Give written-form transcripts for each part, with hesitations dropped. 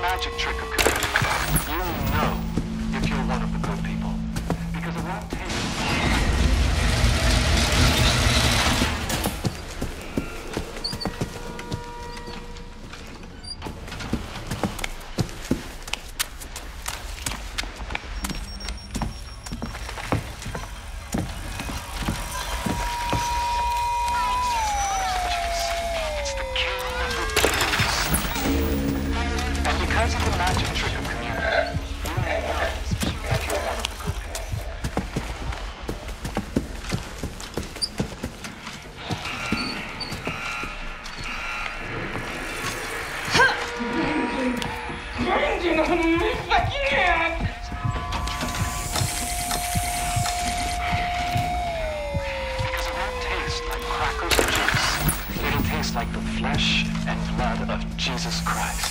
magic trick of community. You know if you're one of the good people. Because it won't take... like the flesh and blood of Jesus Christ.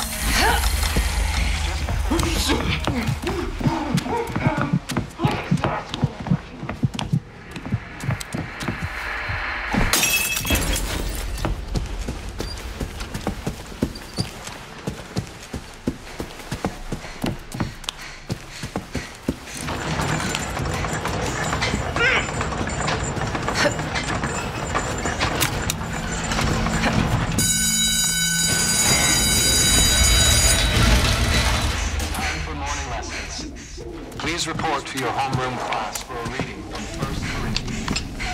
Please report to your homeroom class for a reading from 1 Corinthians.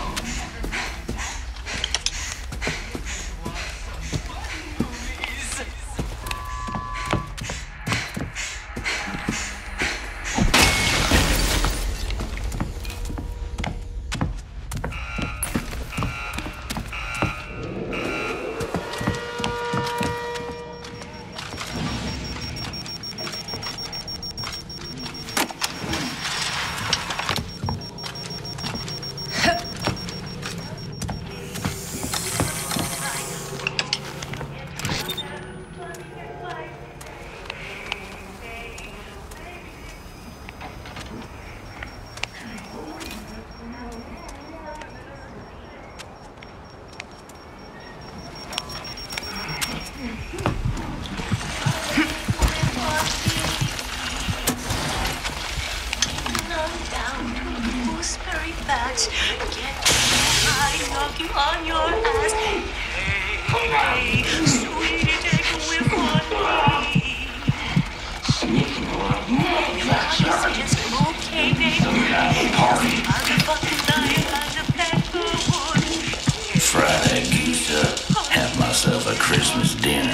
Knock you on your ass. Hey, sweetie, take a whiff on me. Sneaking around Just okay, baby. Motherfucking dying by the pepperwood. Fry that goose up. Have myself a Christmas dinner.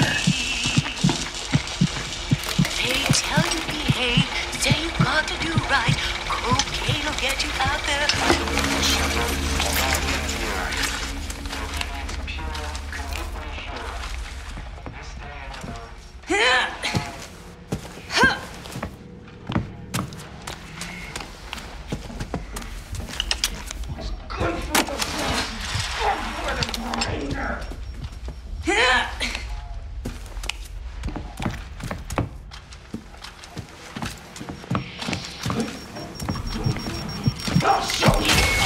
They tell you behave. Say you got to do right. Cocaine will get you out there. I'll show you.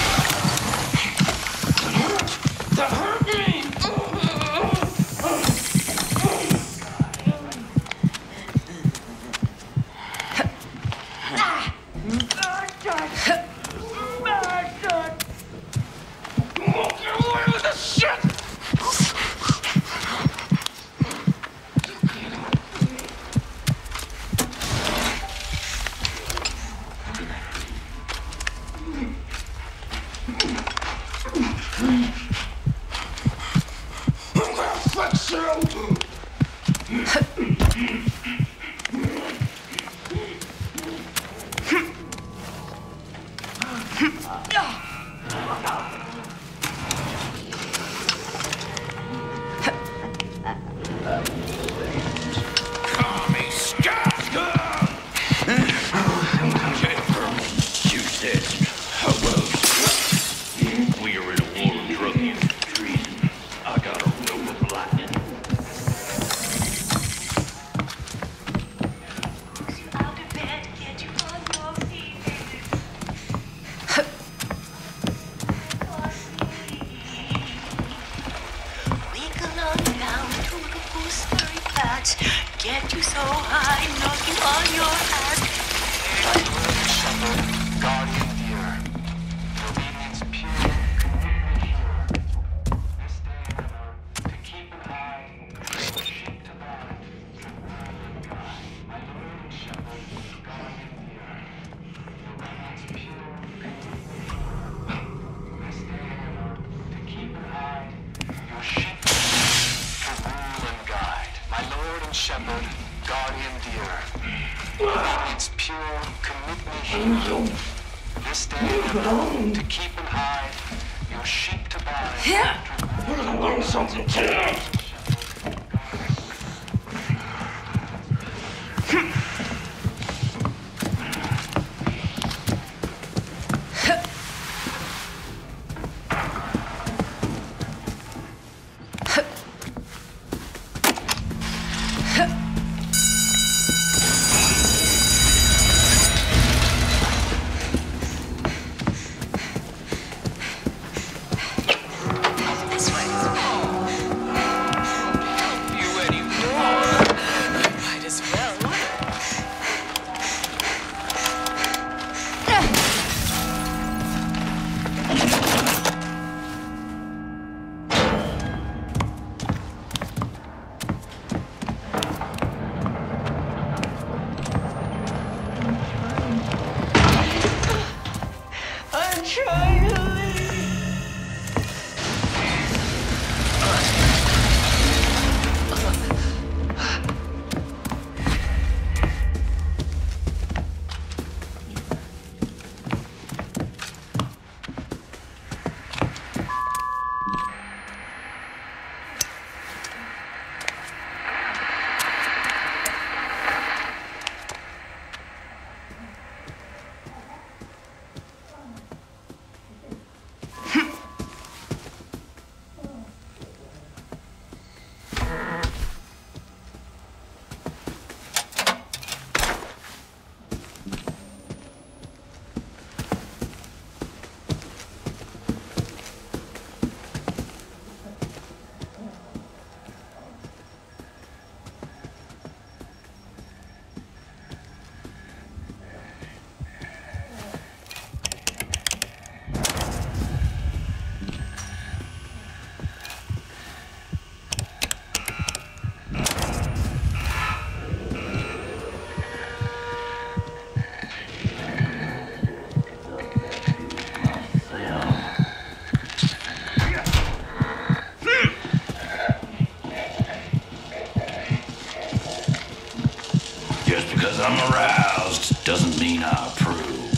high, knocking on your ass. My Lord and Shepherd, guardian dear, your obedience pure, commitment here. This day and ever, to keep it high, your sheep to bind, to rule and guide. My Lord and Shepherd, guardian dear, your obedience pure, commitment here. This day and ever, to keep it high, your sheep to rule and guide. My Lord and Shepherd, guardian dear, it's pure, commit me here. This day and ever, to keep and hide, your sheep to bind. We're gonna learn something tonight. This way. You ready for more? Might as well. I'm trying to leave. Just because I'm aroused doesn't mean I approve.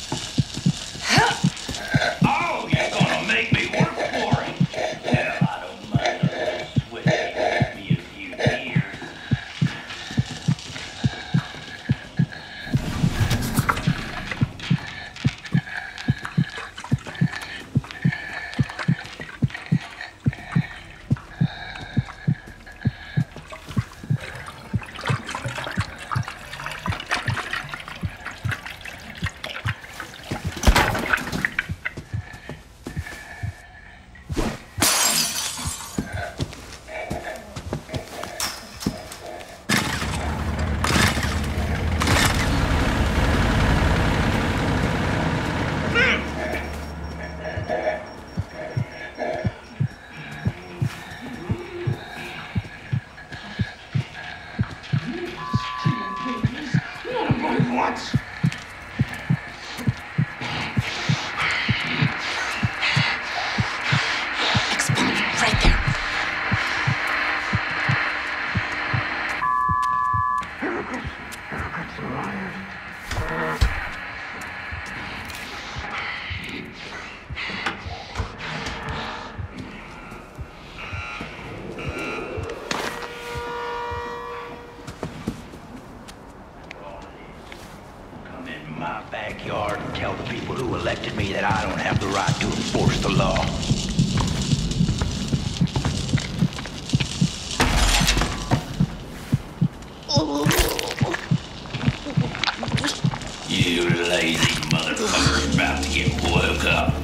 Oh, you're gonna make me work for it? Hell, I don't mind a little sweat. Give me a few years. What? Explode right there. Come in my backyard and tell the people who elected me that I don't have the right to enforce the law. You lazy motherfucker about to get woke up.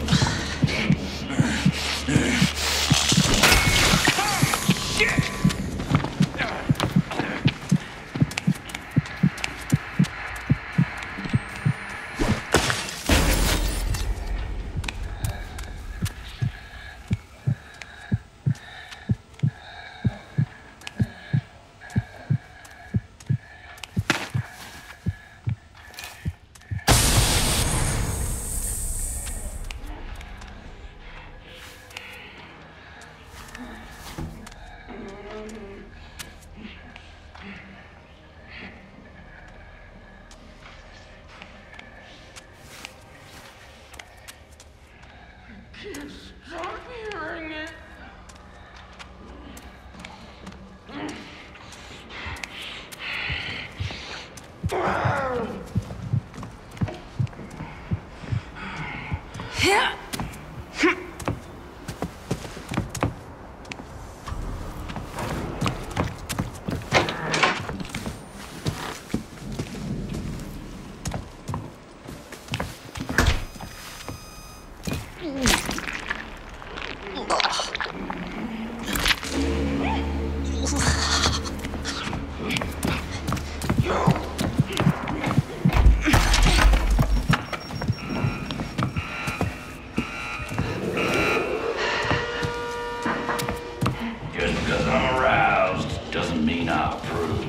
Just because I'm aroused doesn't mean I approve.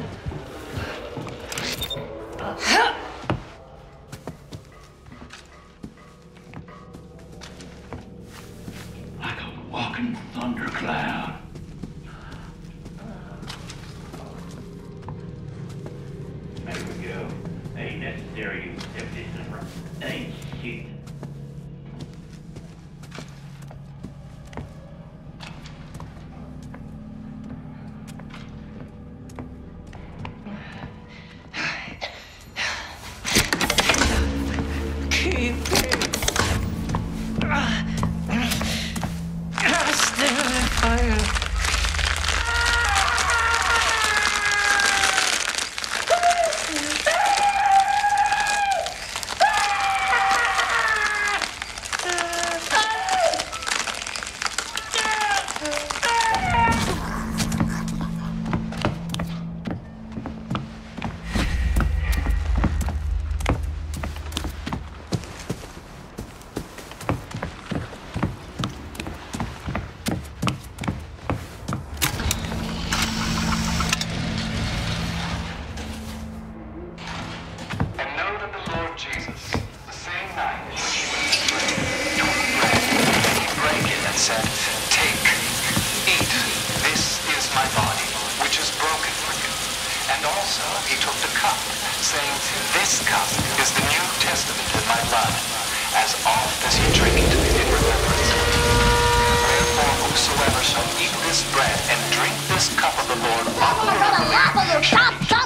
Like a walking thundercloud. There we go. Ain't necessary to accept this number. Ain't shit. Keep it. Stand in fire. And know that the Lord Jesus, the same night in which he was betrayed, took bread, he brake it and said, "Take, eat, this is my body, which is broken for you." And also he took the cup, saying, "This cup is the New Testament in my blood. As oft as ye drink it in remembrance of me. Therefore whosoever shall eat this bread and drink this cup of the Lord unworthily shall be